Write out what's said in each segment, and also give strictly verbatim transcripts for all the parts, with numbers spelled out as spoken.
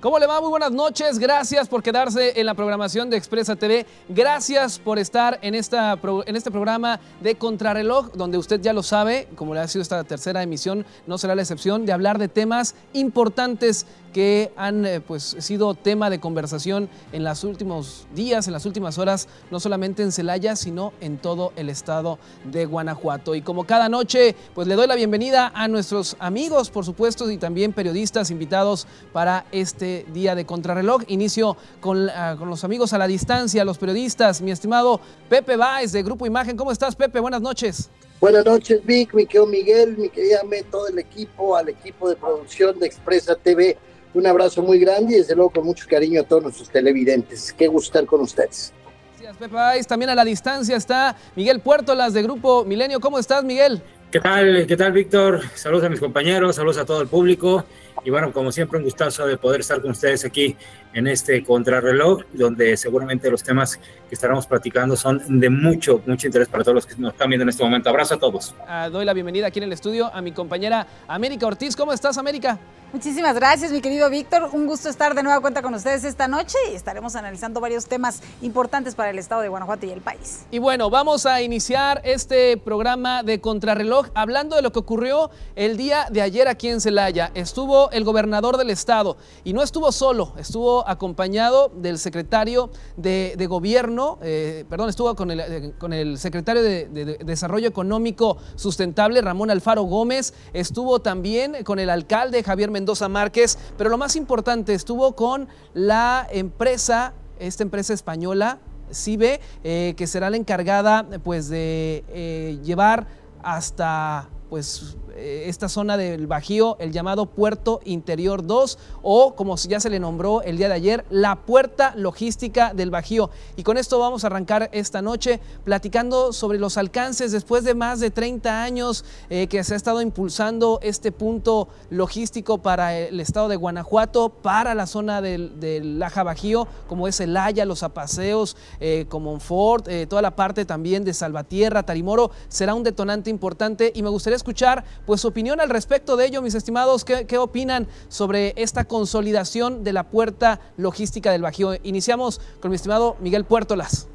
¿Cómo le va? Muy buenas noches. Gracias por quedarse en la programación de Expresa T V. Gracias por estar en, esta, en este programa de Contrarreloj, donde usted ya lo sabe, como le ha sido esta tercera emisión, no será la excepción, de hablar de temas importantes que han eh, pues, sido tema de conversación en los últimos días, en las últimas horas, no solamente en Celaya, sino en todo el estado de Guanajuato. Y como cada noche, pues le doy la bienvenida a nuestros amigos, por supuesto, y también periodistas invitados para este día de Contrarreloj. Inicio con, uh, con los amigos a la distancia, los periodistas. Mi estimado Pepe Báez, de Grupo Imagen. ¿Cómo estás, Pepe? Buenas noches. Buenas noches, Vic, mi querido Miguel, mi querida Me, todo el equipo, al equipo de producción de Expresa T V. Un abrazo muy grande y desde luego con mucho cariño a todos nuestros televidentes. Qué gusto estar con ustedes. Gracias, Pepe Báez. También a la distancia está Miguel Puertolas, de Grupo Milenio. ¿Cómo estás, Miguel? ¿Qué tal? ¿Qué tal, Víctor? Saludos a mis compañeros, saludos a todo el público. Y bueno, como siempre, un gustazo de poder estar con ustedes aquí en este Contrarreloj, donde seguramente los temas que estaremos platicando son de mucho, mucho interés para todos los que nos están viendo en este momento. Abrazo a todos. Ah, doy la bienvenida aquí en el estudio a mi compañera América Ortiz. ¿Cómo estás, América? Muchísimas gracias, mi querido Víctor. Un gusto estar de nueva cuenta con ustedes esta noche y estaremos analizando varios temas importantes para el estado de Guanajuato y el país. Y bueno, vamos a iniciar este programa de Contrarreloj hablando de lo que ocurrió el día de ayer aquí en Celaya. Estuvo el gobernador del estado y no estuvo solo, estuvo acompañado del secretario de, de gobierno, eh, perdón, estuvo con el, eh, con el secretario de, de, de Desarrollo Económico Sustentable, Ramón Alfaro Gómez, estuvo también con el alcalde Javier Mendoza Mendoza Márquez, pero lo más importante, estuvo con la empresa, esta empresa española, CIBE, eh, que será la encargada pues, de eh, llevar hasta pues, eh, esta zona del Bajío, el llamado Puerto Interior dos, o como ya se le nombró el día de ayer, la Puerta Logística del Bajío. Y con esto vamos a arrancar esta noche platicando sobre los alcances después de más de treinta años eh, que se ha estado impulsando este punto logístico para el estado de Guanajuato, para la zona del, del Laja Bajío, como es Celaya, Los Apaseos, eh, Comonfort, eh, toda la parte también de Salvatierra, Tarimoro, será un detonante importante y me gustaría escuchar pues su opinión al respecto de ello, mis estimados. ¿Qué, qué opinan sobre esta consolidación de la Puerta Logística del Bajío? Iniciamos con mi estimado Miguel Puertolas.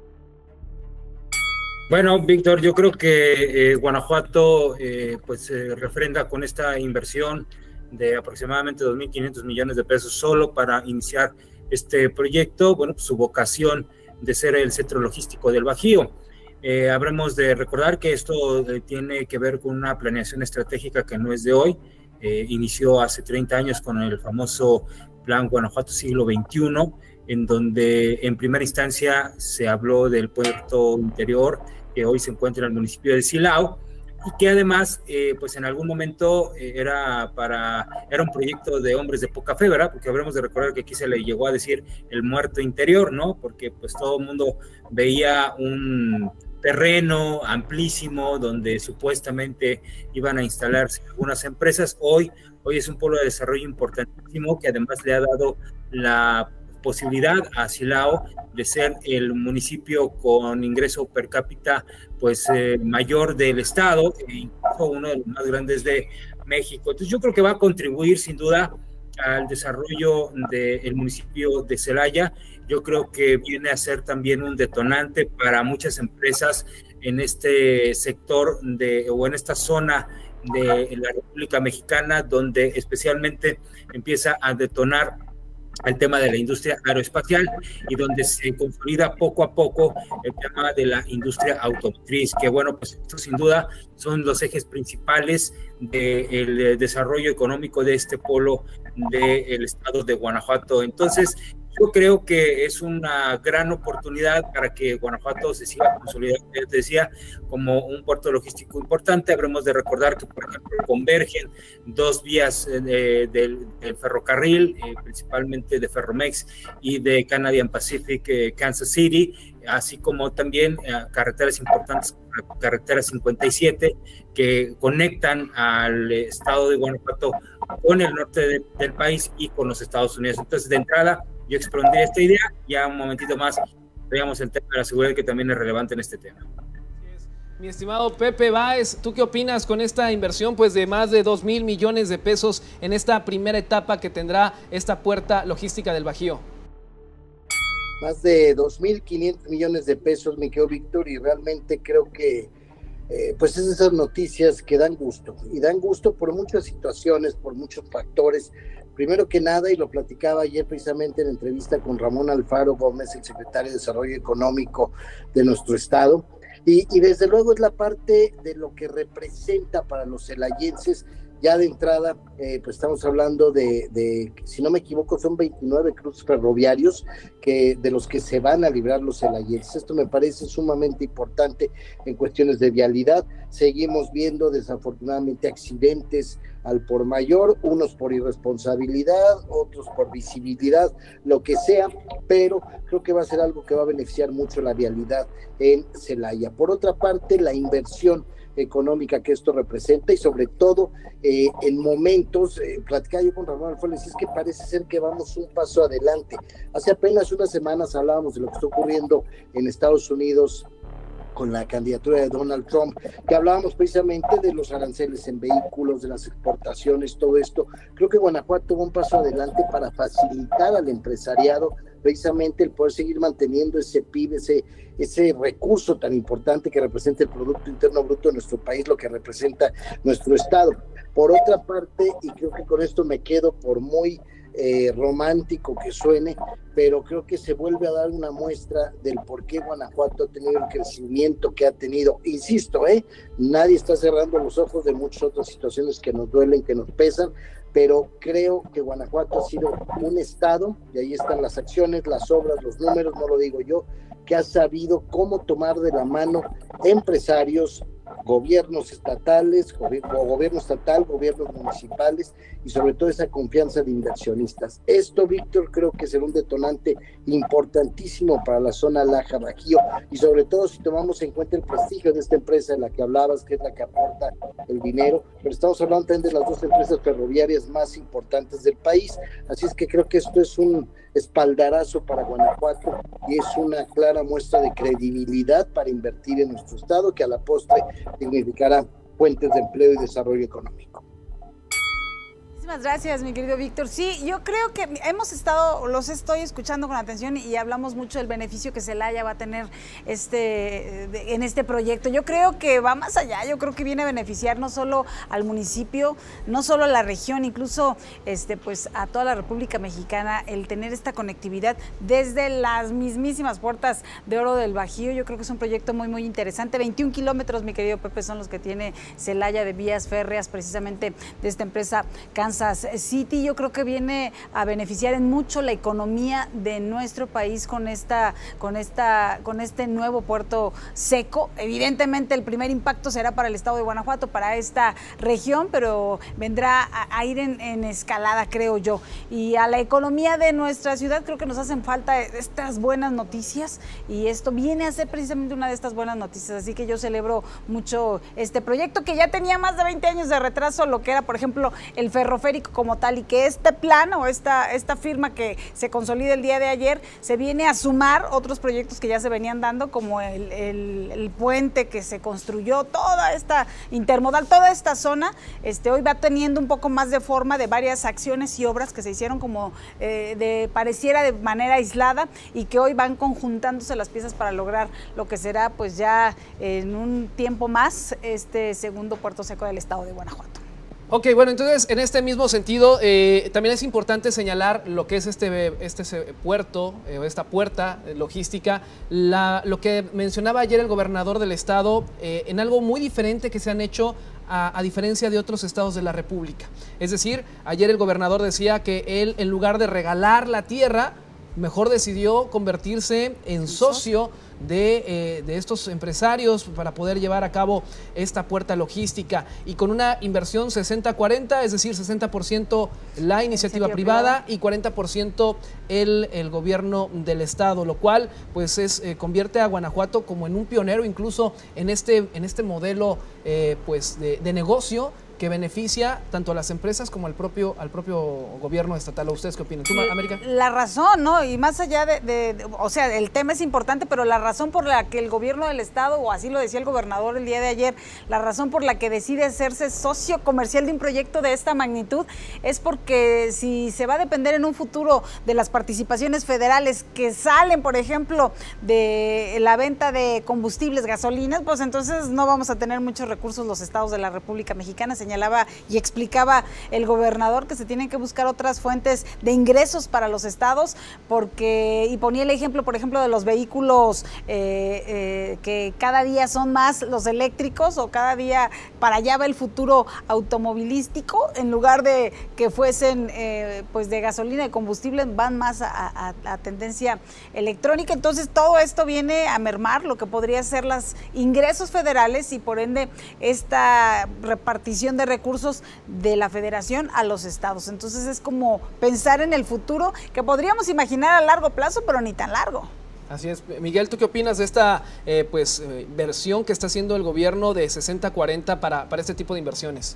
Bueno, Víctor, yo creo que eh, Guanajuato eh, pues se eh, refrenda con esta inversión de aproximadamente dos mil quinientos millones de pesos solo para iniciar este proyecto. Bueno, pues su vocación de ser el centro logístico del Bajío. Eh, habremos de recordar que esto eh, tiene que ver con una planeación estratégica que no es de hoy, eh, inició hace treinta años con el famoso Plan Guanajuato Siglo veintiuno, en donde en primera instancia se habló del puerto interior que hoy se encuentra en el municipio de Silao, y que además, eh, pues en algún momento eh, era, para, era un proyecto de hombres de poca fe, ¿verdad? Porque habremos de recordar que aquí se le llegó a decir el muerto interior, ¿no? Porque pues todo el mundo veía un terreno amplísimo donde supuestamente iban a instalarse algunas empresas. Hoy, hoy es un polo de desarrollo importantísimo que además le ha dado la posibilidad a Silao de ser el municipio con ingreso per cápita pues eh, mayor del estado, e incluso uno de los más grandes de México. Entonces yo creo que va a contribuir sin duda al desarrollo del municipio de Celaya. Yo creo que viene a ser también un detonante para muchas empresas en este sector de, o en esta zona de la República Mexicana, donde especialmente empieza a detonar el tema de la industria aeroespacial y donde se consolida poco a poco el tema de la industria automotriz, que bueno, pues esto sin duda son los ejes principales del desarrollo económico de este polo del estado de Guanajuato. Entonces, yo creo que es una gran oportunidad para que Guanajuato se siga consolidando, ya te decía, como un puerto logístico importante. Habremos de recordar que, por ejemplo, convergen dos vías eh, del, del ferrocarril, eh, principalmente de Ferromex y de Canadian Pacific, eh, Kansas City, así como también eh, carreteras importantes, carretera cincuenta y siete, que conectan al estado de Guanajuato con el norte de, del país y con los Estados Unidos. Entonces, de entrada, yo expondré esta idea, ya un momentito más veamos el tema de la seguridad, que también es relevante en este tema. Mi estimado Pepe Báez, ¿tú qué opinas con esta inversión pues de más de dos mil millones de pesos en esta primera etapa que tendrá esta puerta logística del Bajío? Más de dos mil quinientos millones de pesos, mi querido Víctor, y realmente creo que eh, pues es esas noticias que dan gusto, y dan gusto por muchas situaciones, por muchos factores. Primero que nada, y lo platicaba ayer precisamente en entrevista con Ramón Alfaro Gómez, el secretario de Desarrollo Económico de nuestro estado, y, y desde luego es la parte de lo que representa para los celayenses. Ya de entrada, eh, pues estamos hablando de, de, si no me equivoco, son veintinueve cruces ferroviarios que, de los que se van a librar los celayenses. Esto me parece sumamente importante en cuestiones de vialidad. Seguimos viendo desafortunadamente accidentes al por mayor, unos por irresponsabilidad, otros por visibilidad, lo que sea, pero creo que va a ser algo que va a beneficiar mucho la vialidad en Celaya. Por otra parte, la inversión económica que esto representa, y sobre todo eh, en momentos, eh, platicaba yo con Ramón Alfaro, es que parece ser que vamos un paso adelante. Hace apenas unas semanas hablábamos de lo que está ocurriendo en Estados Unidos con la candidatura de Donald Trump, que hablábamos precisamente de los aranceles en vehículos, de las exportaciones, todo esto. Creo que Guanajuato tuvo un paso adelante para facilitar al empresariado precisamente el poder seguir manteniendo ese P I B, ese, ese recurso tan importante que representa el Producto Interno Bruto de nuestro país, lo que representa nuestro estado. Por otra parte, y creo que con esto me quedo por muy eh, romántico que suene, pero creo que se vuelve a dar una muestra del por qué Guanajuato ha tenido el crecimiento que ha tenido. Insisto, eh, nadie está cerrando los ojos de muchas otras situaciones que nos duelen, que nos pesan, pero creo que Guanajuato ha sido un estado, y ahí están las acciones, las obras, los números, no lo digo yo, que ha sabido cómo tomar de la mano empresarios, gobiernos estatales, gobierno, gobierno estatal, gobiernos municipales, y sobre todo esa confianza de inversionistas. Esto, Víctor, creo que será un detonante importantísimo para la zona Laja Bajío, y sobre todo si tomamos en cuenta el prestigio de esta empresa de la que hablabas, que es la que aporta el dinero, pero estamos hablando también de las dos empresas ferroviarias más importantes del país. Así es que creo que esto es un espaldarazo para Guanajuato y es una clara muestra de credibilidad para invertir en nuestro estado, que a la postre significará fuentes de empleo y desarrollo económico. Muchísimas gracias, mi querido Víctor. Sí, yo creo que hemos estado, los estoy escuchando con atención y hablamos mucho del beneficio que Celaya va a tener este, en este proyecto. Yo creo que va más allá, yo creo que viene a beneficiar no solo al municipio, no solo a la región, incluso este, pues, a toda la República Mexicana, el tener esta conectividad desde las mismísimas puertas de oro del Bajío. Yo creo que es un proyecto muy, muy interesante. veintiún kilómetros, mi querido Pepe, son los que tiene Celaya de vías férreas, precisamente de esta empresa Kansas City. Yo creo que viene a beneficiar en mucho la economía de nuestro país con esta, con esta, con este nuevo puerto seco. Evidentemente el primer impacto será para el estado de Guanajuato, para esta región, pero vendrá a, a ir en, en escalada, creo yo. Y a la economía de nuestra ciudad creo que nos hacen falta estas buenas noticias, y esto viene a ser precisamente una de estas buenas noticias. Así que yo celebro mucho este proyecto, que ya tenía más de veinte años de retraso, lo que era, por ejemplo, el ferroferro como tal, y que este plan o esta, esta firma que se consolida el día de ayer se viene a sumar otros proyectos que ya se venían dando, como el, el, el puente que se construyó, toda esta intermodal, toda esta zona, este, hoy va teniendo un poco más de forma de varias acciones y obras que se hicieron como eh, de pareciera de manera aislada, y que hoy van conjuntándose las piezas para lograr lo que será pues ya en un tiempo más este segundo puerto seco del estado de Guanajuato. Ok, bueno, entonces en este mismo sentido eh, también es importante señalar lo que es este, este puerto, eh, esta puerta logística, la, lo que mencionaba ayer el gobernador del estado, eh, en algo muy diferente que se han hecho a, a diferencia de otros estados de la República. Es decir, ayer el gobernador decía que él, en lugar de regalar la tierra, mejor decidió convertirse en socio de, eh, de estos empresarios para poder llevar a cabo esta puerta logística, y con una inversión sesenta cuarenta, es decir, sesenta por ciento la iniciativa privada y cuarenta por ciento el, el gobierno del estado, lo cual pues es, eh, convierte a Guanajuato como en un pionero incluso en este, en este modelo eh, pues de, de negocio que beneficia tanto a las empresas como al propio, al propio gobierno estatal. ¿Ustedes qué opinan? ¿Tú, América? La razón, ¿no? Y más allá de, de, de, o sea, el tema es importante, pero la razón por la que el gobierno del estado, o así lo decía el gobernador el día de ayer, la razón por la que decide hacerse socio comercial de un proyecto de esta magnitud es porque si se va a depender en un futuro de las participaciones federales que salen, por ejemplo, de la venta de combustibles, gasolinas, pues entonces no vamos a tener muchos recursos los estados de la República Mexicana. Señalaba y explicaba el gobernador que se tienen que buscar otras fuentes de ingresos para los estados, porque, y ponía el ejemplo, por ejemplo, de los vehículos eh, eh, que cada día son más los eléctricos, o cada día para allá va el futuro automovilístico, en lugar de que fuesen eh, pues de gasolina y combustible, van más a, a, a tendencia electrónica. Entonces todo esto viene a mermar lo que podría ser los ingresos federales y por ende esta repartición de recursos de la federación a los estados. Entonces es como pensar en el futuro que podríamos imaginar a largo plazo, pero ni tan largo. Así es. Miguel, ¿tú qué opinas de esta eh, pues eh, versión que está haciendo el gobierno de sesenta cuarenta para, para este tipo de inversiones?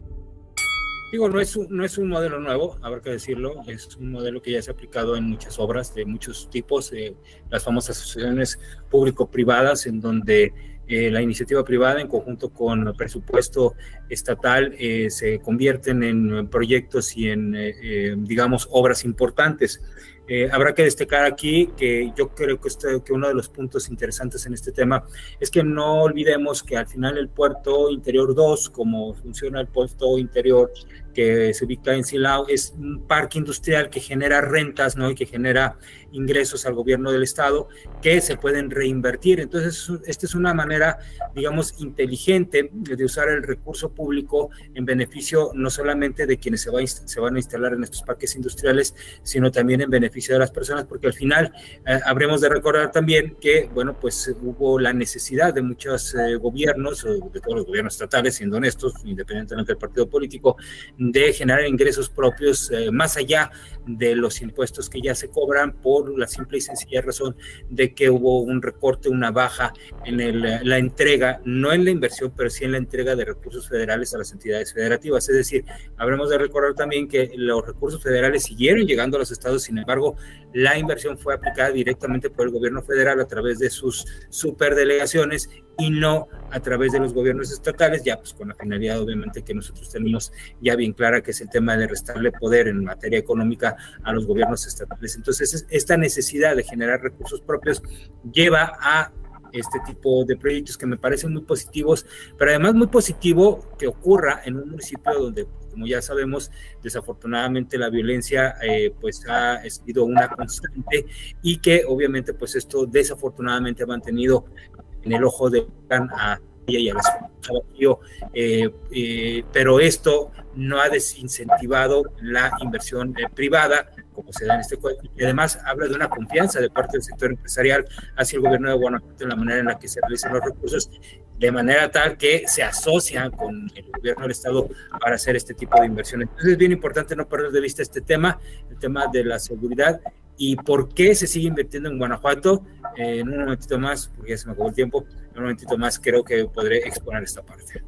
Digo, no es, un, no es un modelo nuevo, habrá que decirlo, es un modelo que ya se ha aplicado en muchas obras de muchos tipos, eh, las famosas asociaciones público-privadas, en donde eh, la iniciativa privada en conjunto con el presupuesto estatal eh, se convierten en proyectos y en, eh, eh, digamos, obras importantes. Eh, habrá que destacar aquí que yo creo que, este, que uno de los puntos interesantes en este tema es que no olvidemos que al final el puerto interior dos, como funciona el puerto interior que se ubica en Silao, es un parque industrial que genera rentas, ¿no? Y que genera ingresos al gobierno del estado que se pueden reinvertir. Entonces, esta es una manera, digamos, inteligente de usar el recurso público en beneficio no solamente de quienes se, va a se van a instalar en estos parques industriales, sino también en beneficio de las personas, porque al final eh, habremos de recordar también que, bueno, pues hubo la necesidad de muchos eh, gobiernos, de todos los gobiernos estatales, siendo honestos, independientemente del partido político, de generar ingresos propios eh, más allá de los impuestos que ya se cobran, por la simple y sencilla razón de que hubo un recorte, una baja en el, la entrega, no en la inversión, pero sí en la entrega de recursos federales a las entidades federativas. Es decir, habremos de recordar también que los recursos federales siguieron llegando a los estados, sin embargo, la inversión fue aplicada directamente por el gobierno federal a través de sus superdelegaciones y no a través de los gobiernos estatales, ya pues con la finalidad obviamente que nosotros tenemos ya bien clara, que es el tema de restarle poder en materia económica a los gobiernos estatales. Entonces, esta necesidad de generar recursos propios lleva a este tipo de proyectos que me parecen muy positivos, pero además muy positivo que ocurra en un municipio donde, como ya sabemos, desafortunadamente la violencia eh, pues ha sido una constante y que obviamente pues esto desafortunadamente ha mantenido en el ojo de a ella y a la ciudad, eh, eh, pero esto no ha desincentivado la inversión eh, privada, como se da en este cuadro, y además habla de una confianza de parte del sector empresarial hacia el gobierno de Guanajuato en la manera en la que se realizan los recursos, de manera tal que se asocian con el gobierno del estado para hacer este tipo de inversiones. Entonces es bien importante no perder de vista este tema, el tema de la seguridad y por qué se sigue invirtiendo en Guanajuato. Eh, en un momentito más, porque ya se me acabó el tiempo, en un momentito más creo que podré exponer esta parte.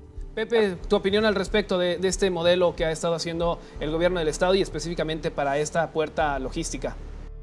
Pepe, tu opinión al respecto de, de este modelo que ha estado haciendo el gobierno del estado y específicamente para esta puerta logística.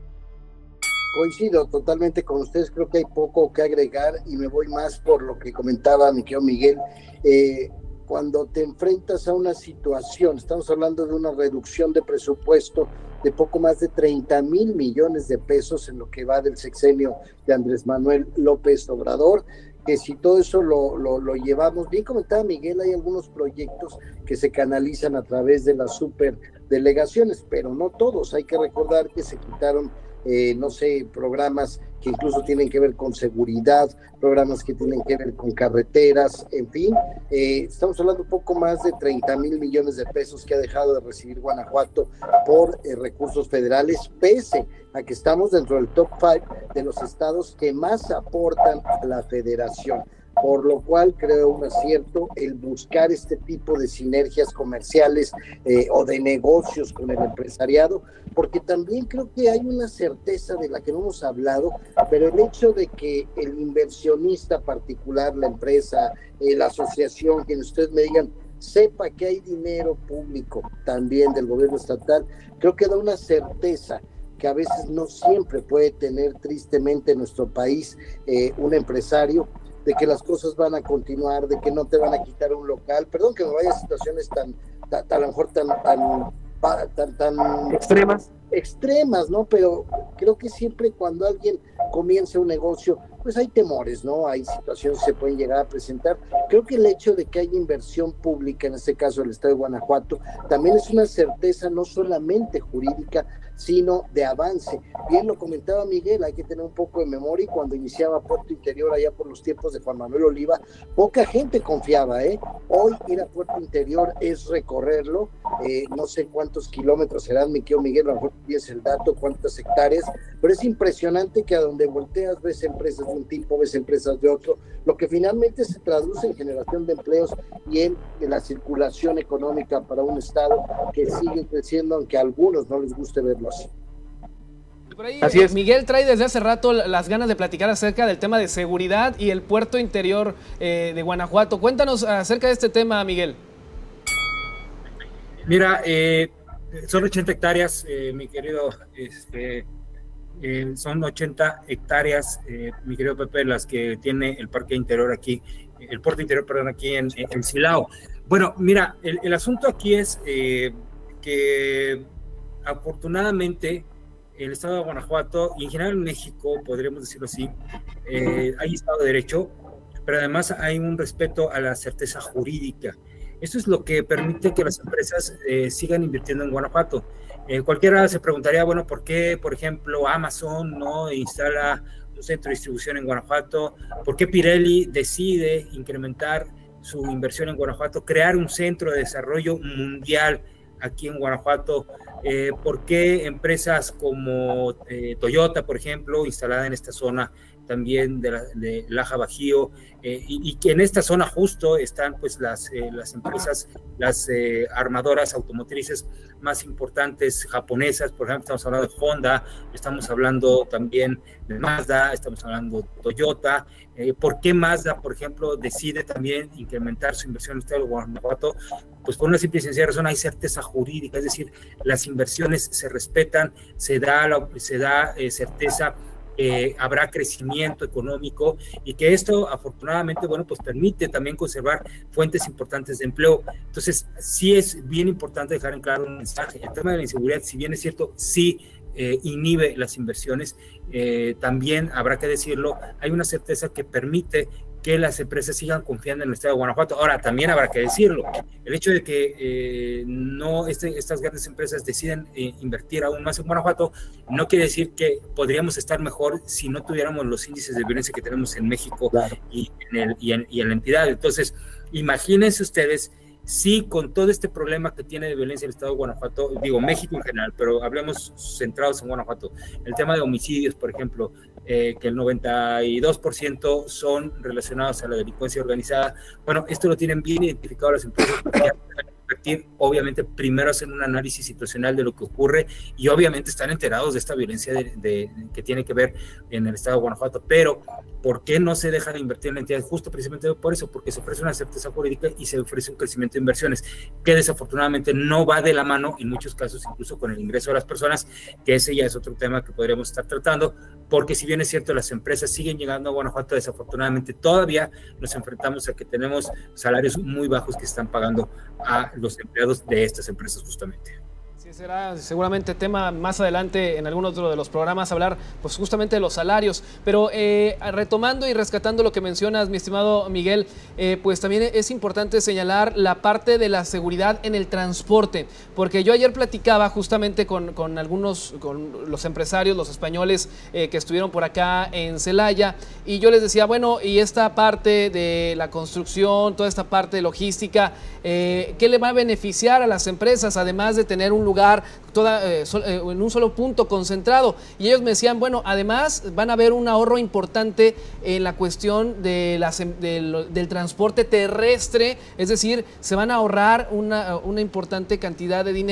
Coincido totalmente con ustedes, creo que hay poco que agregar y me voy más por lo que comentaba mi querido Miguel. Eh, cuando te enfrentas a una situación, estamos hablando de una reducción de presupuesto de poco más de treinta mil millones de pesos en lo que va del sexenio de Andrés Manuel López Obrador, que si todo eso lo, lo, lo llevamos, bien comentaba Miguel, hay algunos proyectos que se canalizan a través de las superdelegaciones, pero no todos. Hay que recordar que se quitaron Eh, no sé, programas que incluso tienen que ver con seguridad, programas que tienen que ver con carreteras, en fin, eh, estamos hablando un poco más de treinta mil millones de pesos que ha dejado de recibir Guanajuato por eh, recursos federales, pese a que estamos dentro del top cinco de los estados que más aportan a la federación. Por lo cual creo un acierto el buscar este tipo de sinergias comerciales eh, o de negocios con el empresariado, porque también creo que hay una certeza de la que no hemos hablado, pero el hecho de que el inversionista particular, la empresa, eh, la asociación, quienes ustedes me digan, sepa que hay dinero público también del gobierno estatal, creo que da una certeza que a veces no siempre puede tener tristemente nuestro país eh, un empresario, de que las cosas van a continuar, de que no te van a quitar un local. Perdón que me vaya a situaciones tan, tan, tan a lo mejor tan, tan, tan, tan extremas. extremas, ¿no? Pero creo que siempre cuando alguien comienza un negocio, pues hay temores, ¿no? Hay situaciones que se pueden llegar a presentar. Creo que el hecho de que haya inversión pública, en este caso el Estado de Guanajuato, también es una certeza no solamente jurídica, sino de avance. Bien lo comentaba Miguel, hay que tener un poco de memoria, y cuando iniciaba Puerto Interior allá por los tiempos de Juan Manuel Oliva, poca gente confiaba, ¿eh? Hoy ir a Puerto Interior es recorrerlo, eh, no sé cuántos kilómetros serán, mi querido Miguel, a lo mejor tienes el dato, cuántas hectáreas, pero es impresionante que a donde volteas ves empresas de un tipo, ves empresas de otro, lo que finalmente se traduce en generación de empleos y en, en la circulación económica para un estado que sigue creciendo, aunque a algunos no les guste verlo así. Por ahí, Así es. Miguel trae desde hace rato las ganas de platicar acerca del tema de seguridad y el puerto interior eh, de Guanajuato. Cuéntanos acerca de este tema, Miguel. Mira, eh, son ochenta hectáreas, eh, mi querido, este, eh, son ochenta hectáreas, eh, mi querido Pepe, las que tiene el parque interior aquí, el puerto interior, perdón, aquí en, en Silao. Bueno, mira, el, el asunto aquí es eh, que afortunadamente el Estado de Guanajuato y en general en México, podríamos decirlo así, eh, hay Estado de Derecho, pero además hay un respeto a la certeza jurídica. Esto es lo que permite que las empresas eh, sigan invirtiendo en Guanajuato. Eh, cualquiera se preguntaría, bueno, ¿por qué, por ejemplo, Amazon no instala un centro de distribución en Guanajuato? ¿Por qué Pirelli decide incrementar su inversión en Guanajuato, crear un centro de desarrollo mundial aquí en Guanajuato? Eh, ¿Por qué empresas como eh, Toyota, por ejemplo, instalada en esta zona también de, la, de Laja Bajío, eh, y, y que en esta zona justo están pues las, eh, las empresas, las eh, armadoras automotrices más importantes japonesas? Por ejemplo, estamos hablando de Honda, estamos hablando también de Mazda, estamos hablando de Toyota. Eh, ¿Por qué Mazda, por ejemplo, decide también incrementar su inversión en el Estado de Guanajuato? Pues por una simple y sencilla razón, hay certeza jurídica, es decir, las inversiones se respetan, se da, la, se da eh, certeza. Eh, habrá crecimiento económico y que esto afortunadamente, bueno, pues permite también conservar fuentes importantes de empleo. Entonces, sí es bien importante dejar en claro un mensaje. El tema de la inseguridad, si bien es cierto, sí eh, inhibe las inversiones, eh, también habrá que decirlo, hay una certeza que permite que las empresas sigan confiando en el Estado de Guanajuato. Ahora, también habrá que decirlo, el hecho de que eh, no este, estas grandes empresas deciden eh, invertir aún más en Guanajuato, no quiere decir que podríamos estar mejor si no tuviéramos los índices de violencia que tenemos en México, claro, y, en el, y, en, y en la entidad. Entonces, imagínense ustedes si con todo este problema que tiene de violencia el Estado de Guanajuato, digo México en general, pero hablemos centrados en Guanajuato, el tema de homicidios, por ejemplo, eh, que el noventa y dos por ciento son relacionados a la delincuencia organizada, bueno, esto lo tienen bien identificado las empresas, porque invertir, obviamente primero hacen un análisis situacional de lo que ocurre y obviamente están enterados de esta violencia de, de, de, que tiene que ver en el Estado de Guanajuato, pero ¿por qué no se deja de invertir en la entidad? Justo precisamente por eso, porque se ofrece una certeza jurídica y se ofrece un crecimiento de inversiones que desafortunadamente no va de la mano en muchos casos, incluso con el ingreso de las personas, que ese ya es otro tema que podríamos estar tratando, porque si bien es cierto las empresas siguen llegando a Guanajuato, desafortunadamente todavía nos enfrentamos a que tenemos salarios muy bajos que están pagando a los empleados de estas empresas justamente. Sí, será seguramente tema más adelante en algún otro de los programas hablar pues justamente de los salarios, pero eh, retomando y rescatando lo que mencionas, mi estimado Miguel, eh, pues también es importante señalar la parte de la seguridad en el transporte, porque yo ayer platicaba justamente con, con algunos, con los empresarios, los españoles eh, que estuvieron por acá en Celaya, y yo les decía, bueno, y esta parte de la construcción, toda esta parte de logística, eh, ¿qué le va a beneficiar a las empresas, además de tener un lugar toda, eh, sol, eh, en un solo punto concentrado? Y ellos me decían, bueno, además van a ver un ahorro importante en la cuestión de las, de, del transporte terrestre, es decir, se van a ahorrar una, una importante cantidad de dinero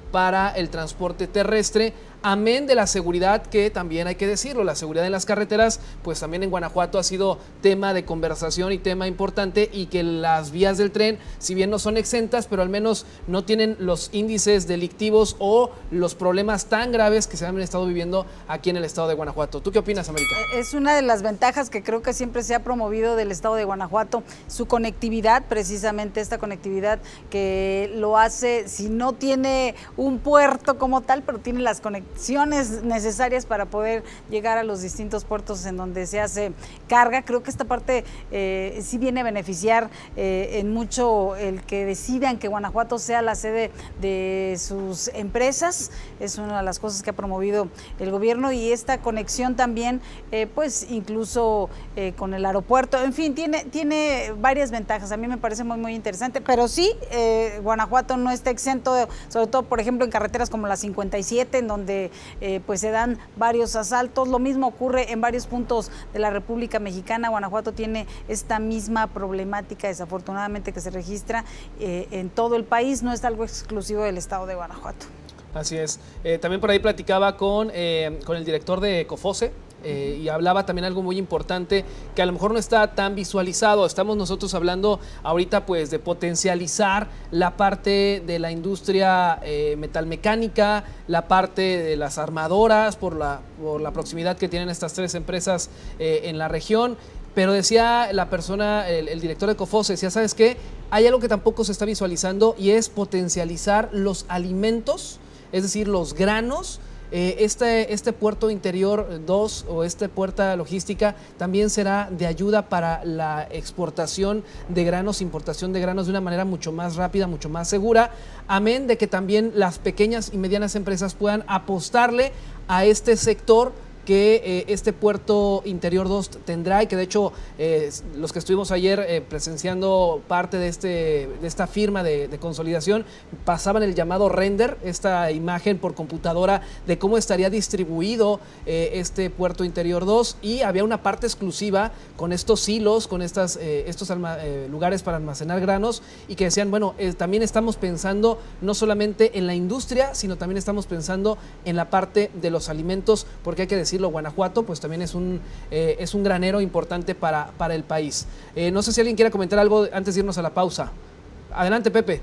para el transporte terrestre, amén de la seguridad, que también hay que decirlo, la seguridad en las carreteras, pues también en Guanajuato ha sido tema de conversación y tema importante, y que las vías del tren, si bien no son exentas, pero al menos no tienen los índices delictivos o los problemas tan graves que se han estado viviendo aquí en el estado de Guanajuato. ¿Tú qué opinas, América? Es una de las ventajas que creo que siempre se ha promovido del estado de Guanajuato, su conectividad, precisamente esta conectividad que lo hace, si no tiene un puerto como tal, pero tiene las conexiones necesarias para poder llegar a los distintos puertos en donde se hace carga. Creo que esta parte eh, sí viene a beneficiar eh, en mucho el que decidan que Guanajuato sea la sede de sus empresas. Es una de las cosas que ha promovido el gobierno, y esta conexión también, eh, pues incluso eh, con el aeropuerto, en fin, tiene, tiene varias ventajas. A mí me parece muy, muy interesante, pero sí, eh, Guanajuato no está exento, de, sobre todo, por ejemplo, en carreteras como la cincuenta y siete, en donde Eh, pues se dan varios asaltos. Lo mismo ocurre en varios puntos de la República Mexicana. Guanajuato tiene esta misma problemática, desafortunadamente, que se registra eh, en todo el país, no es algo exclusivo del estado de Guanajuato. Así es. Eh, también por ahí platicaba con, eh, con el director de COFOSE, Eh, y hablaba también algo muy importante que a lo mejor no está tan visualizado. Estamos nosotros hablando ahorita pues de potencializar la parte de la industria eh, metalmecánica, la parte de las armadoras por la, por la proximidad que tienen estas tres empresas eh, en la región. Pero decía la persona, el, el director de COFOSE, decía, ¿sabes qué? Hay algo que tampoco se está visualizando, y es potencializar los alimentos, es decir, los granos. Eh, este, este puerto interior dos o esta puerta logística también será de ayuda para la exportación de granos, importación de granos de una manera mucho más rápida, mucho más segura, amén de que también las pequeñas y medianas empresas puedan apostarle a este sector que eh, este puerto interior dos tendrá, y que de hecho eh, los que estuvimos ayer eh, presenciando parte de, este, de esta firma de, de consolidación pasaban el llamado render, esta imagen por computadora de cómo estaría distribuido eh, este puerto interior dos, y había una parte exclusiva con estos silos, con estas, eh, estos eh, lugares para almacenar granos, y que decían, bueno, eh, también estamos pensando no solamente en la industria, sino también estamos pensando en la parte de los alimentos, porque hay que decir, Guanajuato pues también es un, eh, es un granero importante para, para el país. Eh, no sé si alguien quiere comentar algo antes de irnos a la pausa. Adelante, Pepe.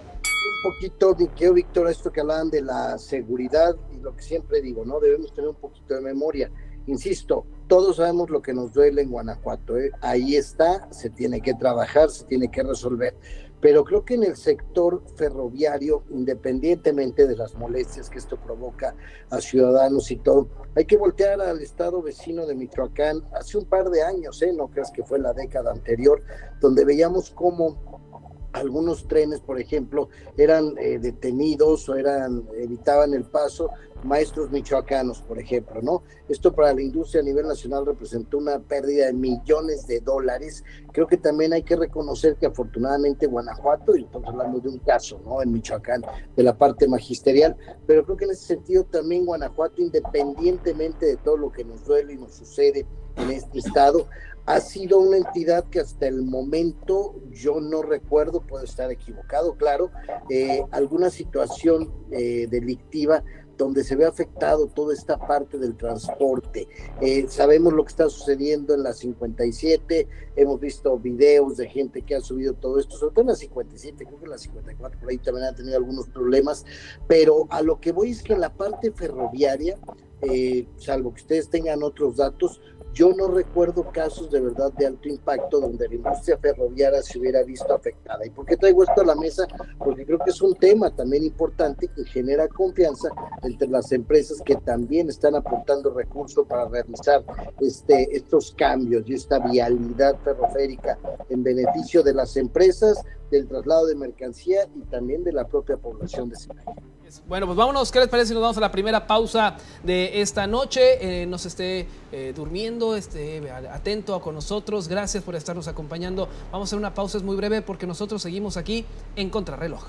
Un poquito, Niqueo, Víctor, esto que hablaban de la seguridad, y lo que siempre digo, ¿no? Debemos tener un poquito de memoria. Insisto, todos sabemos lo que nos duele en Guanajuato, ¿eh? Ahí está, se tiene que trabajar, se tiene que resolver. Pero creo que en el sector ferroviario, independientemente de las molestias que esto provoca a ciudadanos y todo, hay que voltear al estado vecino de Michoacán hace un par de años, ¿eh? No creas que fue la década anterior, donde veíamos cómo algunos trenes, por ejemplo, eran eh, detenidos o eran evitaban el paso maestros michoacanos, por ejemplo, ¿no? Esto para la industria a nivel nacional representó una pérdida de millones de dólares. Creo que también hay que reconocer que afortunadamente Guanajuato, y estamos hablando de un caso, ¿no? En Michoacán, de la parte magisterial, pero creo que en ese sentido también Guanajuato, independientemente de todo lo que nos duele y nos sucede en este estado, ha sido una entidad que hasta el momento yo no recuerdo, puedo estar equivocado, claro, eh, alguna situación eh, delictiva donde se ve afectado toda esta parte del transporte. Eh, sabemos lo que está sucediendo en la cincuenta y siete, hemos visto videos de gente que ha subido todo esto, sobre todo en la cincuenta y siete, creo que en la cincuenta y cuatro por ahí también han tenido algunos problemas, pero a lo que voy es que en la parte ferroviaria, eh, salvo que ustedes tengan otros datos, yo no recuerdo casos de verdad de alto impacto donde la industria ferroviaria se hubiera visto afectada. ¿Y por qué traigo esto a la mesa? Porque creo que es un tema también importante que genera confianza entre las empresas que también están aportando recursos para realizar este, estos cambios y esta vialidad ferroviaria en beneficio de las empresas, del traslado de mercancía y también de la propia población de Celaya. Bueno, pues vámonos, ¿qué les parece si nos vamos a la primera pausa de esta noche? Eh, no se esté eh, durmiendo, esté atento con nosotros, gracias por estarnos acompañando. Vamos a hacer una pausa, es muy breve porque nosotros seguimos aquí en Contrarreloj.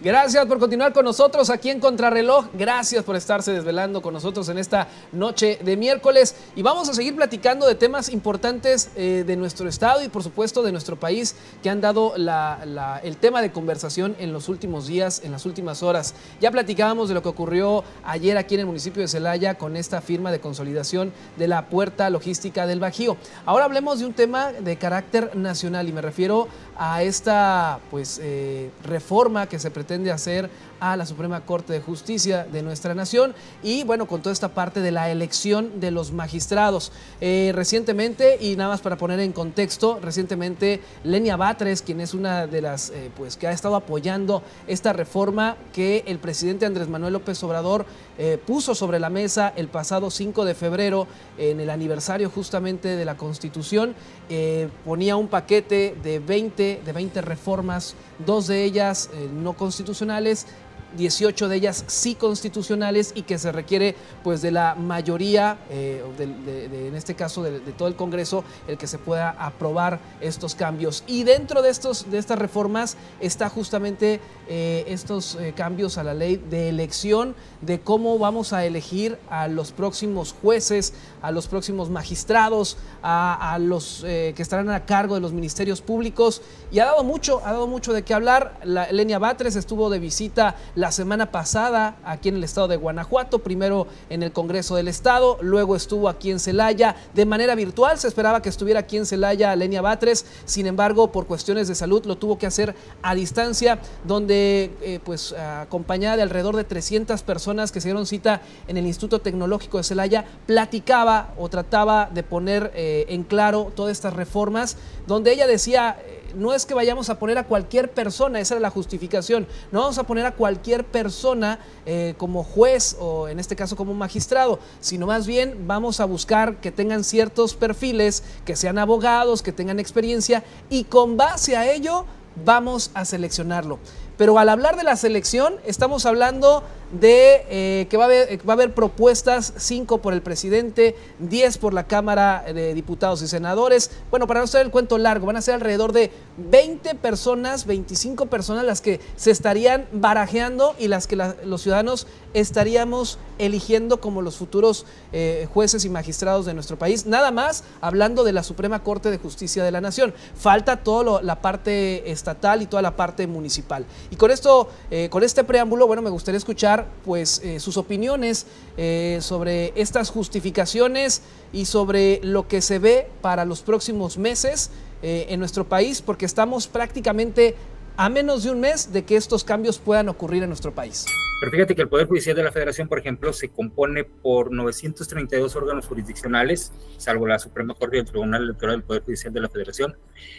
Gracias por continuar con nosotros aquí en Contrarreloj. Gracias por estarse desvelando con nosotros en esta noche de miércoles. Y vamos a seguir platicando de temas importantes eh, de nuestro estado y por supuesto de nuestro país que han dado la, la, el tema de conversación en los últimos días, en las últimas horas. Ya platicábamos de lo que ocurrió ayer aquí en el municipio de Celaya con esta firma de consolidación de la puerta logística del Bajío. Ahora hablemos de un tema de carácter nacional y me refiero a esta pues, eh, reforma que se pretende de hacer a la Suprema Corte de Justicia de nuestra nación y bueno, con toda esta parte de la elección de los magistrados. Eh, recientemente, y nada más para poner en contexto, recientemente Lenia Batres, quien es una de las eh, pues que ha estado apoyando esta reforma que el presidente Andrés Manuel López Obrador eh, puso sobre la mesa el pasado cinco de febrero en el aniversario justamente de la Constitución, eh, ponía un paquete de veinte, de veinte reformas, dos de ellas eh, no constitucionales, dieciocho de ellas sí constitucionales y que se requiere pues de la mayoría, eh, de, de, de, en este caso de, de todo el Congreso, el que se pueda aprobar estos cambios. Y dentro de, estos, de estas reformas está justamente eh, estos eh, cambios a la ley de elección, de cómo vamos a elegir a los próximos jueces, a los próximos magistrados, a, a los eh, que estarán a cargo de los ministerios públicos. Y ha dado mucho, ha dado mucho de qué hablar. La, Lenia Batres estuvo de visita la semana pasada aquí en el estado de Guanajuato, primero en el Congreso del Estado, luego estuvo aquí en Celaya de manera virtual. Se esperaba que estuviera aquí en Celaya Lenia Batres, sin embargo, por cuestiones de salud lo tuvo que hacer a distancia, donde eh, pues acompañada de alrededor de trescientas personas que se dieron cita en el Instituto Tecnológico de Celaya, platicaba o trataba de poner eh, en claro todas estas reformas, donde ella decía, no es que vayamos a poner a cualquier persona, esa era la justificación, no vamos a poner a cualquier persona eh, como juez o en este caso como magistrado, sino más bien vamos a buscar que tengan ciertos perfiles, que sean abogados, que tengan experiencia y con base a ello vamos a seleccionarlo. Pero al hablar de la selección estamos hablando de eh, que va a, haber, va a haber propuestas, cinco por el presidente, diez por la Cámara de Diputados y Senadores. Bueno, para no hacer el cuento largo, van a ser alrededor de veinte personas, veinticinco personas las que se estarían barajeando y las que la, los ciudadanos estaríamos eligiendo como los futuros eh, jueces y magistrados de nuestro país. Nada más hablando de la Suprema Corte de Justicia de la Nación. Falta toda la parte estatal y toda la parte municipal. Y con esto, eh, con este preámbulo, bueno, me gustaría escuchar pues eh, sus opiniones eh, sobre estas justificaciones y sobre lo que se ve para los próximos meses eh, en nuestro país, porque estamos prácticamente a menos de un mes de que estos cambios puedan ocurrir en nuestro país. Pero fíjate que el Poder Judicial de la Federación, por ejemplo, se compone por novecientos treinta y dos órganos jurisdiccionales, salvo la Suprema Corte y el Tribunal Electoral del Poder Judicial de la Federación,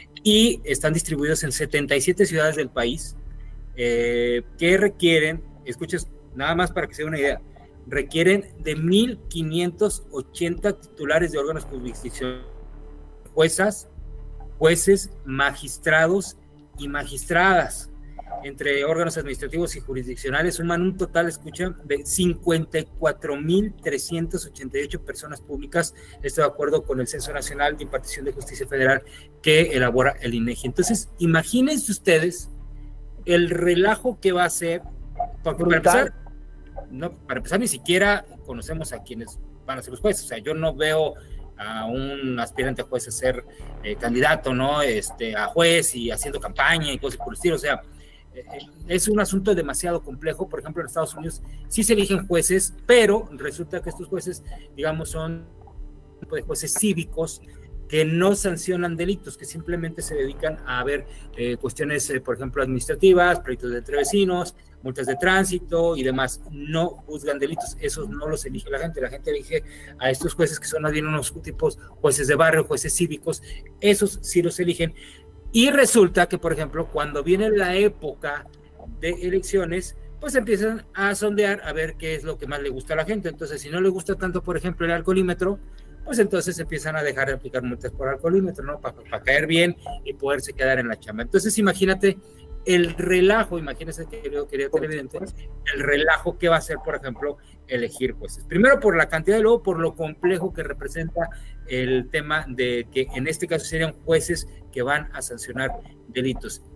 y están distribuidos en setenta y siete ciudades del país, eh, que requieren, escuches, nada más para que se dé una idea, requieren de mil quinientos ochenta titulares de órganos jurisdiccionales, juezas, jueces, magistrados y magistradas, entre órganos administrativos y jurisdiccionales, suman un total, escucha, de cincuenta y cuatro mil trescientas ochenta y ocho personas públicas, esto de acuerdo con el Censo Nacional de Impartición de Justicia Federal que elabora el INEGI. Entonces, imagínense ustedes el relajo que va a ser, porque para empezar, no, para empezar ni siquiera conocemos a quienes van a ser los jueces. O sea, yo no veo a un aspirante a juez a ser eh, candidato, ¿no? Este, a juez y haciendo campaña y cosas por el estilo. O sea, eh, es un asunto demasiado complejo. Por ejemplo, en Estados Unidos sí se eligen jueces, pero resulta que estos jueces, digamos, son un tipo de jueces cívicos que no sancionan delitos, que simplemente se dedican a ver eh, cuestiones, eh, por ejemplo, administrativas, proyectos de entre vecinos, multas de tránsito y demás. No juzgan delitos, esos no los elige la gente. La gente elige a estos jueces que son más bien unos tipos jueces de barrio, jueces cívicos, esos sí los eligen. Y resulta que, por ejemplo, cuando viene la época de elecciones, pues empiezan a sondear a ver qué es lo que más le gusta a la gente. Entonces, si no le gusta tanto, por ejemplo, el alcoholímetro, pues entonces empiezan a dejar de aplicar multas por alcoholímetro, ¿no? Para pa caer bien y poderse quedar en la chamba. Entonces, imagínate el relajo, imagínense, querido, querido televidente, el relajo que va a ser, por ejemplo, elegir jueces. Primero por la cantidad y luego por lo complejo que representa el tema de que en este caso serían jueces que van a sancionar delitos.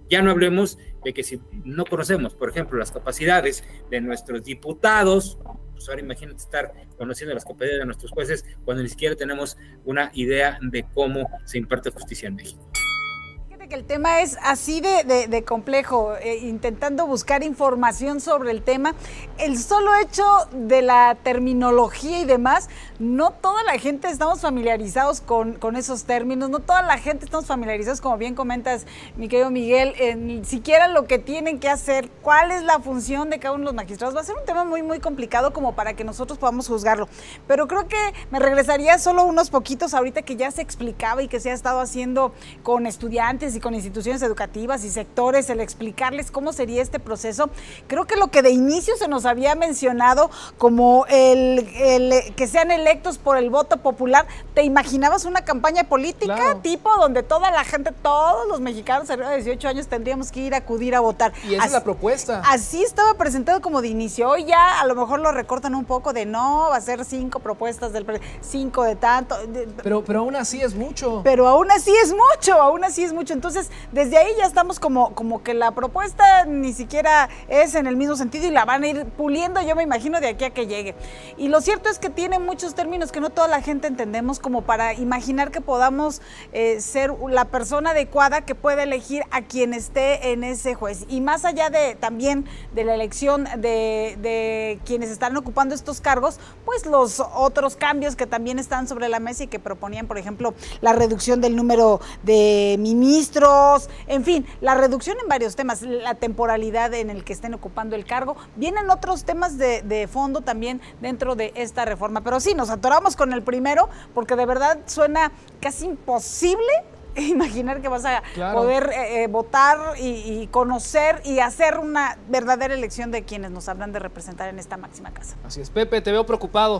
Ya no hablemos de que si no conocemos, por ejemplo, las capacidades de nuestros diputados, pues ahora imagínate estar conociendo las capacidades de nuestros jueces cuando ni siquiera tenemos una idea de cómo se imparte justicia en México. Que el tema es así de, de, de complejo, eh, intentando buscar información sobre el tema, el solo hecho de la terminología y demás, no toda la gente estamos familiarizados con, con esos términos, no toda la gente estamos familiarizados, como bien comentas, mi querido Miguel, eh, ni siquiera lo que tienen que hacer, cuál es la función de cada uno de los magistrados. Va a ser un tema muy, muy complicado como para que nosotros podamos juzgarlo, pero creo que me regresaría solo unos poquitos ahorita que ya se explicaba y que se ha estado haciendo con estudiantes y con instituciones educativas y sectores, el explicarles cómo sería este proceso. Creo que lo que de inicio se nos había mencionado como el, el que sean electos por el voto popular, ¿te imaginabas una campaña política? Claro. Tipo donde toda la gente, todos los mexicanos arriba de dieciocho años tendríamos que ir a acudir a votar? Y esa así, es la propuesta. Así estaba presentado como de inicio. Hoy ya a lo mejor lo recortan un poco de no, va a ser cinco propuestas del cinco de tanto. Pero, pero aún así es mucho. Pero aún así es mucho, aún así es mucho. Entonces, desde ahí ya estamos como, como que la propuesta ni siquiera es en el mismo sentido y la van a ir puliendo, yo me imagino, de aquí a que llegue. Y lo cierto es que tiene muchos términos que no toda la gente entendemos como para imaginar que podamos eh, ser la persona adecuada que pueda elegir a quien esté en ese juez. Y más allá de también de la elección de, de quienes están ocupando estos cargos, pues los otros cambios que también están sobre la mesa y que proponían, por ejemplo, la reducción del número de ministros, en fin, la reducción en varios temas, la temporalidad en el que estén ocupando el cargo, vienen otros temas de, de fondo también dentro de esta reforma, pero sí, nos atoramos con el primero, porque de verdad suena casi imposible imaginar que vas a claro. poder eh, votar y, y conocer y hacer una verdadera elección de quienes nos habrán de representar en esta máxima casa. Así es, Pepe, te veo preocupado.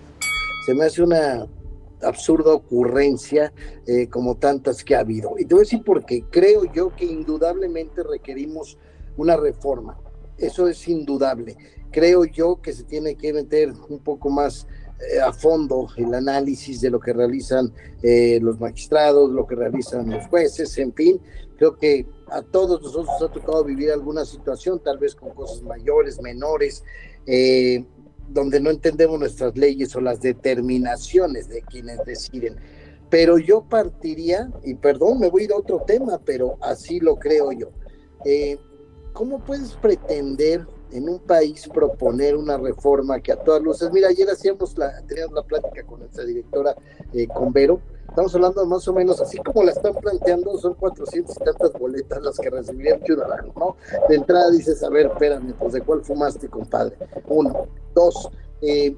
Se me hace una absurda ocurrencia eh, como tantas que ha habido. Y te voy a decir por qué. Creo yo que indudablemente requerimos una reforma. Eso es indudable. Creo yo que se tiene que meter un poco más eh, a fondo el análisis de lo que realizan eh, los magistrados, lo que realizan los jueces, en fin. Creo que a todos nosotros nos ha tocado vivir alguna situación, tal vez con cosas mayores, menores, eh, donde no entendemos nuestras leyes o las determinaciones de quienes deciden. Pero yo partiría, y perdón, me voy a ir a otro tema, pero así lo creo yo. Eh, ¿Cómo puedes pretender en un país proponer una reforma que a todas luces? Mira, ayer hacíamos la, teníamos la plática con nuestra directora, eh, con Vero. Estamos hablando más o menos, así como la están planteando, son cuatrocientas y tantas boletas las que recibiría el ciudadano, ¿no? De entrada dices, a ver, espérame, pues ¿de cuál fumaste, compadre? Uno. Dos, eh,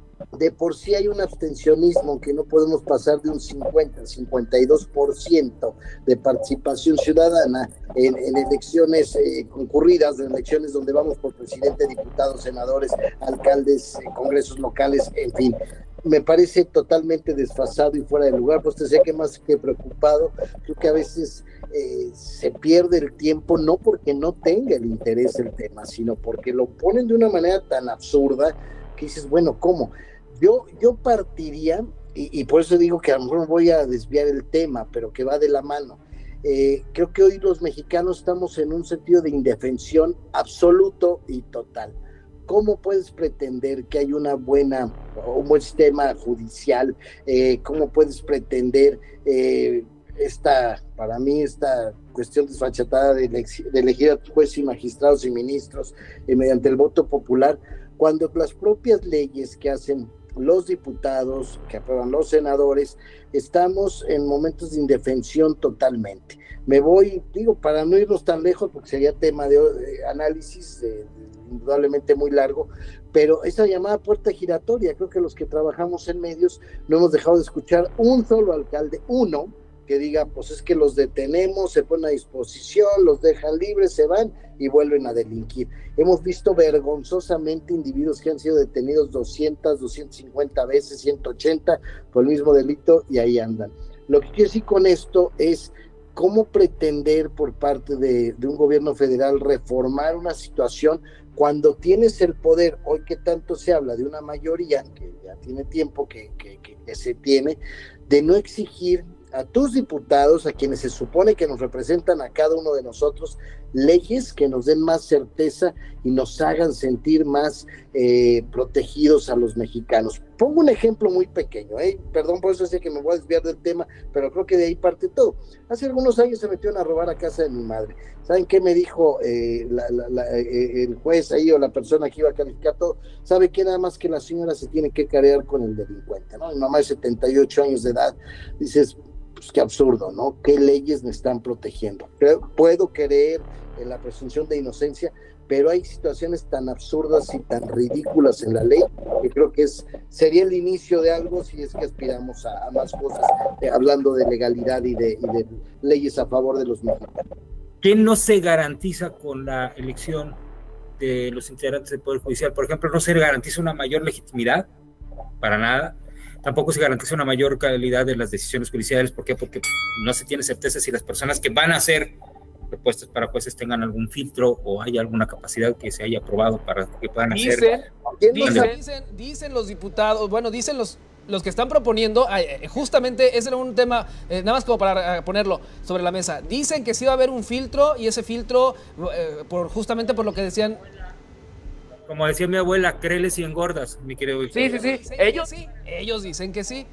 de por sí hay un abstencionismo que no podemos pasar de un cincuenta, cincuenta y dos por ciento de participación ciudadana en, en elecciones eh, concurridas, en elecciones donde vamos por presidente, diputados, senadores, alcaldes, eh, congresos locales, en fin. Me parece totalmente desfasado y fuera de lugar, pues te sé que más que preocupado, creo que a veces eh, se pierde el tiempo, no porque no tenga el interés el tema, sino porque lo ponen de una manera tan absurda que dices, bueno, ¿cómo? Yo, yo partiría, y, y por eso digo que a lo mejor no voy a desviar el tema, pero que va de la mano. Eh, creo que hoy los mexicanos estamos en un sentido de indefensión absoluto y total. ¿Cómo puedes pretender que hay una buena, un buen sistema judicial? Eh, ¿Cómo puedes pretender eh, esta, para mí, esta cuestión desfachatada de, de elegir a jueces y magistrados y ministros eh, mediante el voto popular, cuando las propias leyes que hacen los diputados, que aprueban los senadores, estamos en momentos de indefensión totalmente? Me voy, digo, para no irnos tan lejos, porque sería tema de, de análisis de, de, indudablemente muy largo, pero esa llamada puerta giratoria, creo que los que trabajamos en medios no hemos dejado de escuchar un solo alcalde, uno, que diga, pues es que los detenemos, se ponen a disposición, los dejan libres, se van y vuelven a delinquir. Hemos visto vergonzosamente individuos que han sido detenidos doscientas, doscientas cincuenta veces, ciento ochenta por el mismo delito y ahí andan. Lo que quiero decir con esto es cómo pretender por parte de, de un gobierno federal reformar una situación cuando tienes el poder, hoy que tanto se habla de una mayoría, que ya tiene tiempo que, que, que, que se tiene, de no exigir a tus diputados, a quienes se supone que nos representan a cada uno de nosotros, leyes que nos den más certeza y nos hagan sentir más eh, protegidos a los mexicanos. Pongo un ejemplo muy pequeño, ¿eh? Perdón por eso sé que me voy a desviar del tema, pero creo que de ahí parte todo. Hace algunos años se metieron a robar a casa de mi madre. ¿Saben qué me dijo eh, la, la, la, eh, el juez ahí o la persona que iba a calificar todo? ¿Sabe qué? Nada más que la señora se tiene que carear con el delincuente, ¿no? Mi mamá de setenta y ocho años de edad. Dices, pues qué absurdo, ¿no? ¿Qué leyes me están protegiendo? Puedo creer en la presunción de inocencia, pero hay situaciones tan absurdas y tan ridículas en la ley que creo que es sería el inicio de algo si es que aspiramos a, a más cosas, eh, hablando de legalidad y de, y de leyes a favor de los mexicanos. ¿Qué no se garantiza con la elección de los integrantes del Poder Judicial? Por ejemplo, no se garantiza una mayor legitimidad, para nada. Tampoco se garantiza una mayor calidad de las decisiones judiciales. ¿Por qué? Porque no se tiene certeza si las personas que van a ser propuestas para jueces tengan algún filtro o hay alguna capacidad que se haya aprobado para que puedan dicen, hacer. Dicen, dicen, dicen los diputados, bueno, dicen los, los que están proponiendo, justamente ese era un tema, eh, nada más como para ponerlo sobre la mesa, dicen que sí va a haber un filtro y ese filtro, eh, por justamente por lo que decían. Como decía mi abuela, créeles y engordas, mi querido Víctor. Sí, sí, sí. Ellos sí. Ellos dicen que sí.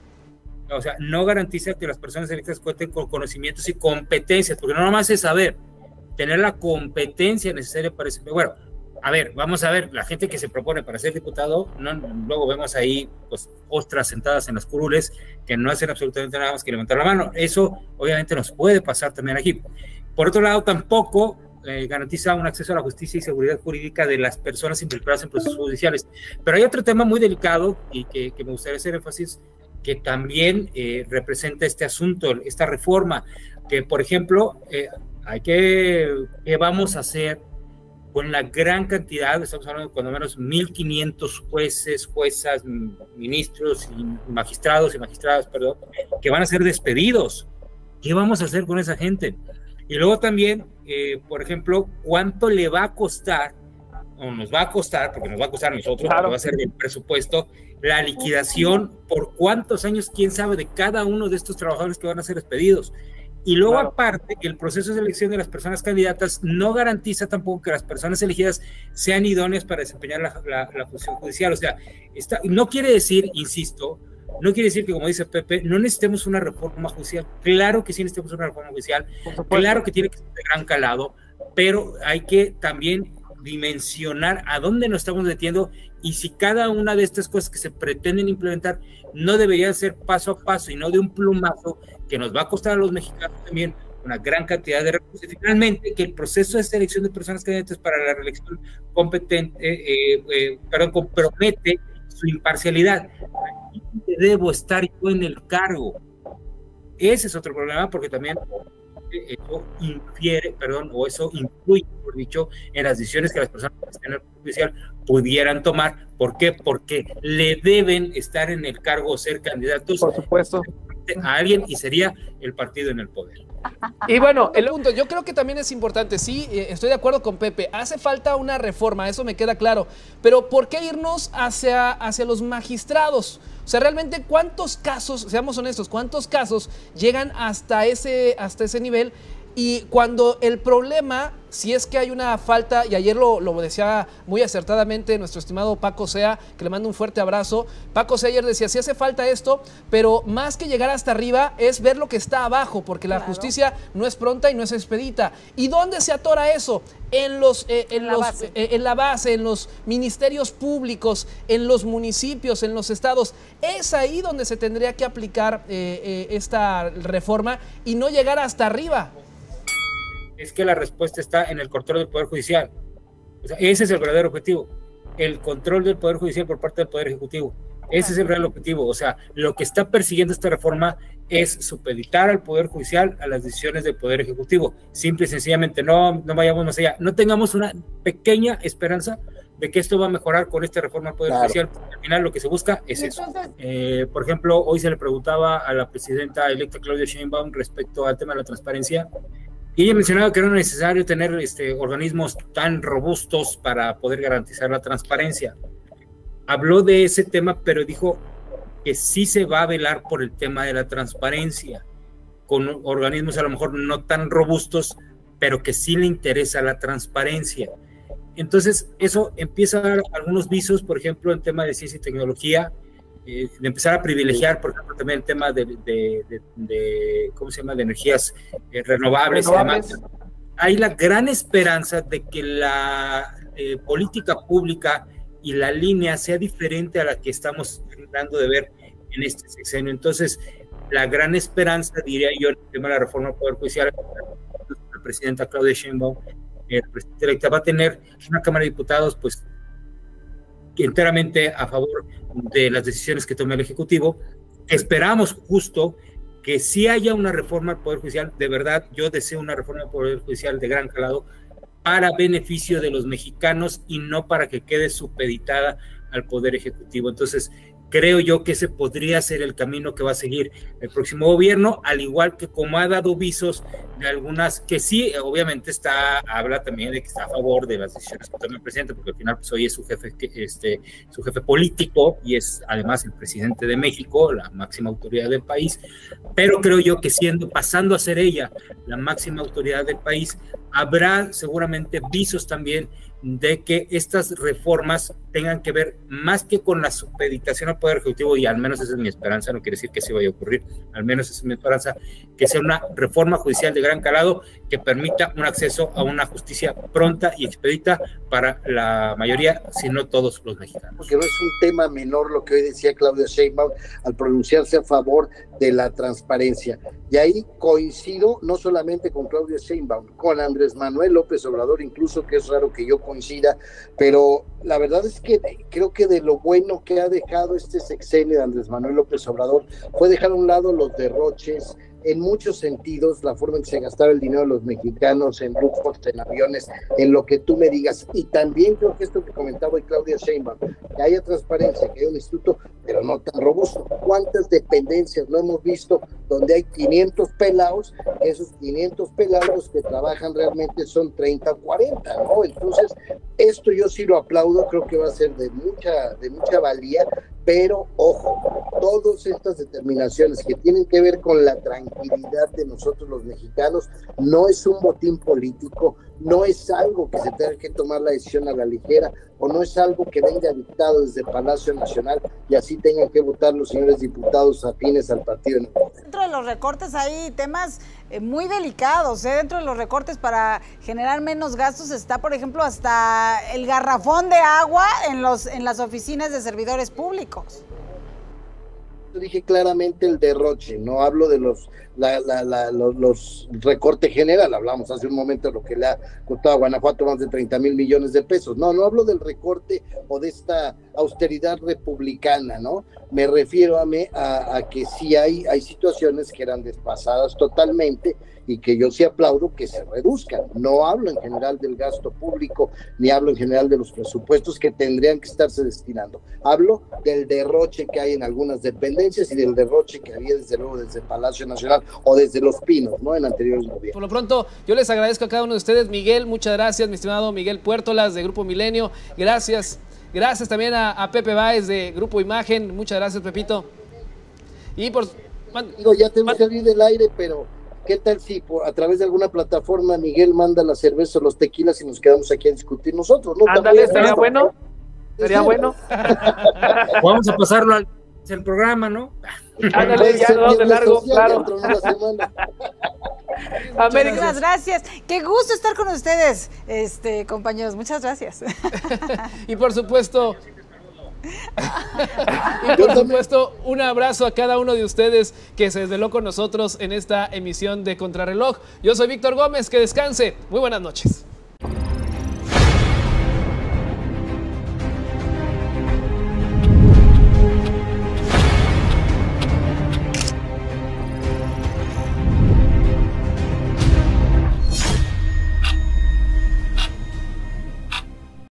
O sea, no garantiza que las personas electas cuenten con conocimientos y competencias, porque no nomás es saber, tener la competencia necesaria para eso. Bueno, a ver, vamos a ver, la gente que se propone para ser diputado, no, luego vemos ahí, pues, ostras sentadas en las curules que no hacen absolutamente nada más que levantar la mano. Eso, obviamente, nos puede pasar también aquí. Por otro lado, tampoco Eh, garantiza un acceso a la justicia y seguridad jurídica de las personas implicadas en procesos judiciales. Pero hay otro tema muy delicado y que, que me gustaría hacer énfasis, que también eh, representa este asunto, esta reforma, que por ejemplo, eh, hay que, ¿qué vamos a hacer con la gran cantidad, estamos hablando de cuando menos mil quinientos jueces, juezas, ministros y magistrados y magistradas, perdón, que van a ser despedidos? ¿Qué vamos a hacer con esa gente? Y luego también, eh, por ejemplo, ¿cuánto le va a costar, o nos va a costar, porque nos va a costar a nosotros, claro, porque va a ser del presupuesto, la liquidación por cuántos años, quién sabe, de cada uno de estos trabajadores que van a ser despedidos? Y luego, claro, aparte, que el proceso de elección de las personas candidatas no garantiza tampoco que las personas elegidas sean idóneas para desempeñar la, la, la función judicial. O sea, está, no quiere decir, insisto, no quiere decir que, como dice Pepe, no necesitemos una reforma judicial. Claro que sí necesitamos una reforma judicial, claro que tiene que ser de gran calado, pero hay que también dimensionar a dónde nos estamos metiendo y si cada una de estas cosas que se pretenden implementar no debería ser paso a paso y no de un plumazo que nos va a costar a los mexicanos también una gran cantidad de recursos. Y finalmente, que el proceso de selección de personas candidatas para la reelección competente, eh, eh, perdón, compromete su imparcialidad. Debo estar yo en el cargo. Ese es otro problema, porque también eso infiere, perdón, o eso influye, por dicho, en las decisiones que las personas en el judicial pudieran tomar. ¿Por qué? Porque le deben estar en el cargo o ser candidatos, por supuesto, a alguien, y sería el partido en el poder. Y bueno, el punto, yo creo que también es importante, sí, estoy de acuerdo con Pepe, hace falta una reforma, eso me queda claro, pero ¿por qué irnos hacia, hacia los magistrados? O sea, realmente, ¿cuántos casos, seamos honestos, cuántos casos llegan hasta ese, hasta ese nivel? Y cuando el problema, si es que hay una falta, y ayer lo, lo decía muy acertadamente nuestro estimado Paco Sea, que le mando un fuerte abrazo, Paco Sea ayer decía, sí hace falta esto, pero más que llegar hasta arriba es ver lo que está abajo, porque la claro. justicia no es pronta y no es expedita. ¿Y dónde se atora eso? En, los, eh, en, en, los, la eh, en la base, en los ministerios públicos, en los municipios, en los estados. Es ahí donde se tendría que aplicar eh, eh, esta reforma y no llegar hasta arriba. Es que la respuesta está en el control del Poder Judicial. O sea, ese es el verdadero objetivo, el control del Poder Judicial por parte del Poder Ejecutivo. Ese es el real objetivo. O sea, lo que está persiguiendo esta reforma es supeditar al Poder Judicial a las decisiones del Poder Ejecutivo. Simple y sencillamente, no, no vayamos más allá. No tengamos una pequeña esperanza de que esto va a mejorar con esta reforma al Poder claro. Judicial. Al final lo que se busca es eso. Eh, por ejemplo, hoy se le preguntaba a la presidenta electa Claudia Sheinbaum respecto al tema de la transparencia, y ella mencionaba que era necesario tener este, organismos tan robustos para poder garantizar la transparencia. Habló de ese tema, pero dijo que sí se va a velar por el tema de la transparencia, con organismos a lo mejor no tan robustos, pero que sí le interesa la transparencia. Entonces, eso empieza a dar algunos visos, por ejemplo, en tema de ciencia y tecnología, eh, de empezar a privilegiar, por ejemplo, también el tema de, de, de, de ¿cómo se llama?, de energías eh, renovables. renovables. Además, hay la gran esperanza de que la eh, política pública y la línea sea diferente a la que estamos tratando de ver en este sexenio. Entonces, la gran esperanza, diría yo, en el tema de la reforma del Poder Judicial, la presidenta Claudia Sheinbaum, el presidente electa, va a tener una Cámara de Diputados, pues, enteramente a favor de las decisiones que tome el Ejecutivo. Esperamos justo que sí haya una reforma al Poder Judicial. De verdad, yo deseo una reforma al Poder Judicial de gran calado para beneficio de los mexicanos y no para que quede supeditada al Poder Ejecutivo. Entonces, creo yo que ese podría ser el camino que va a seguir el próximo gobierno, al igual que como ha dado visos de algunas, que sí, obviamente está, habla también de que está a favor de las decisiones que tome el presidente, porque al final pues hoy es su jefe, este, su jefe político y es además el presidente de México, la máxima autoridad del país, pero creo yo que siendo, pasando a ser ella la máxima autoridad del país, habrá seguramente visos también de que estas reformas tengan que ver más que con la supeditación al Poder Ejecutivo, y al menos esa es mi esperanza, no quiere decir que sí vaya a ocurrir, al menos esa es mi esperanza, que sea una reforma judicial de gran calado que permita un acceso a una justicia pronta y expedita para la mayoría, si no todos los mexicanos. Porque no es un tema menor lo que hoy decía Claudia Sheinbaum al pronunciarse a favor de la transparencia. Y ahí coincido no solamente con Claudia Sheinbaum, con Andrés Manuel López Obrador, incluso, que es raro que yo coincida, pero la verdad es que creo que de lo bueno que ha dejado este sexenio de Andrés Manuel López Obrador fue dejar a un lado los derroches, en muchos sentidos, la forma en que se gastaba el dinero de los mexicanos en lujos, en aviones, en lo que tú me digas. Y también creo que esto que comentaba hoy Claudia Sheinbaum, que haya transparencia, que haya un instituto, pero no tan robusto. ¿Cuántas dependencias no hemos visto donde hay quinientos pelados? Esos quinientos pelados que trabajan realmente son treinta o cuarenta, ¿no? Entonces, esto yo sí lo aplaudo, creo que va a ser de mucha, de mucha valía, pero ojo, todas estas determinaciones que tienen que ver con la tranquilidad de nosotros los mexicanos, no es un botín político, no es algo que se tenga que tomar la decisión a la ligera, o no es algo que venga dictado desde Palacio Nacional y así tengan que votar los señores diputados afines al partido. Dentro de los recortes hay temas eh, muy delicados, ¿eh? Dentro de los recortes para generar menos gastos está, por ejemplo, hasta el garrafón de agua en, los, en las oficinas de servidores públicos. Yo dije claramente el derroche, no hablo de los, la, la, la, los, los recortes general, hablamos hace un momento de lo que le ha costado a Guanajuato más de treinta mil millones de pesos, no, no hablo del recorte o de esta austeridad republicana, ¿no? Me refiero a, me, a, a que sí hay, hay situaciones que eran desfasadas totalmente y que yo sí aplaudo que se reduzcan. No hablo en general del gasto público, ni hablo en general de los presupuestos que tendrían que estarse destinando. Hablo del derroche que hay en algunas dependencias y del derroche que había desde luego desde Palacio Nacional o desde Los Pinos, ¿no? En anteriores gobiernos. Por lo pronto, yo les agradezco a cada uno de ustedes. Miguel, muchas gracias, mi estimado Miguel Puertolas de Grupo Milenio. Gracias. Gracias también a, a Pepe Báez de Grupo Imagen. Muchas gracias, Pepito. Y por... Digo, ya tengo que salir del aire, pero... ¿qué tal si por, a través de alguna plataforma Miguel manda la cerveza o los tequilas y nos quedamos aquí a discutir nosotros? ¿No? Ándale, estaría bueno. Estaría bueno. Vamos a pasarlo al el programa, ¿no? Ándale, ya no de largo, claro. Muchas gracias. Qué gusto estar con ustedes, este, compañeros. Muchas gracias. Y por supuesto... y por supuesto, un abrazo a cada uno de ustedes que se desveló con nosotros en esta emisión de Contrarreloj. Yo soy Víctor Gómez, que descanse. Muy buenas noches.